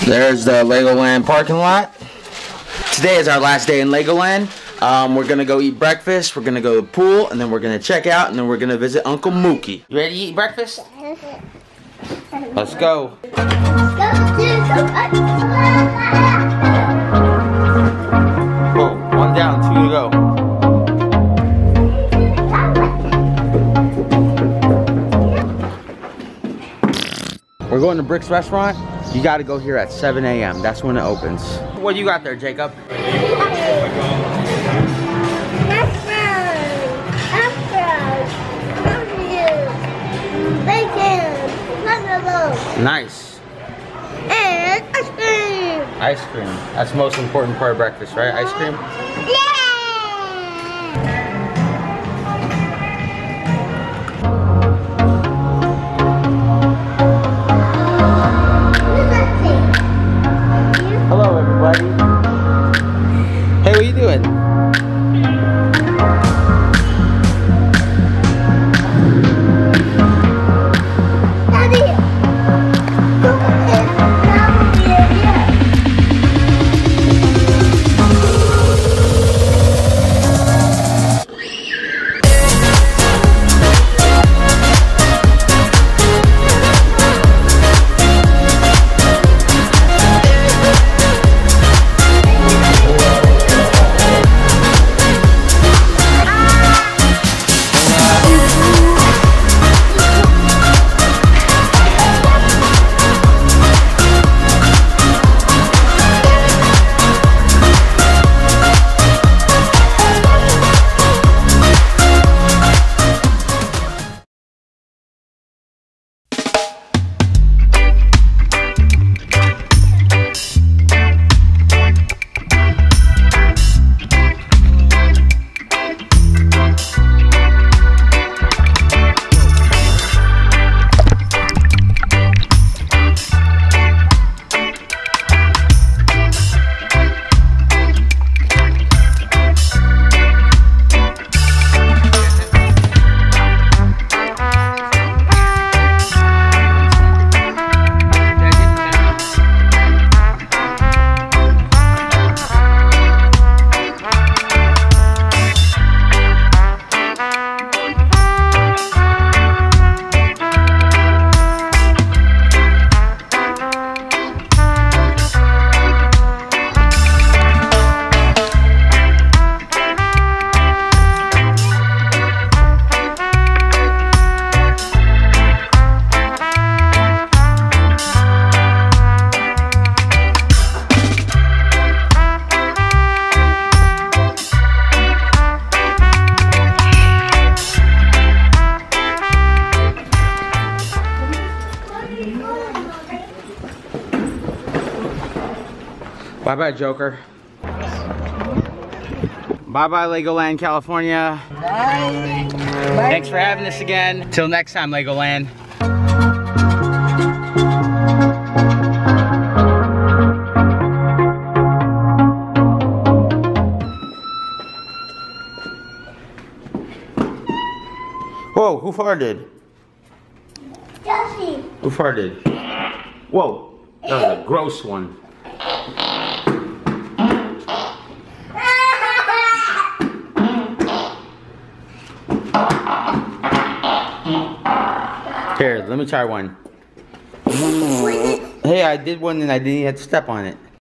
There's the Legoland parking lot. Today is our last day in Legoland. We're gonna go eat breakfast, we're gonna go to the pool, and then we're gonna check out, and then we're gonna visit Uncle Mookie. You ready to eat breakfast? Let's go. Whoa, one down, two to go. We're going to Brick's restaurant. You gotta go here at 7 a.m. That's when it opens. What do you got there, Jacob? Nice. And ice cream. Ice cream. That's the most important part of breakfast, right? Ice cream? Yeah. Hello, everybody. Hey, what are you doing? Bye-bye, Joker. Bye-bye, Legoland, California. Bye. Thanks for having us again. Till next time, Legoland. Whoa, who farted? Josie. Who farted? Whoa, that was a gross one. Here, let me try one. Hey, I did one and I didn't even have to step on it.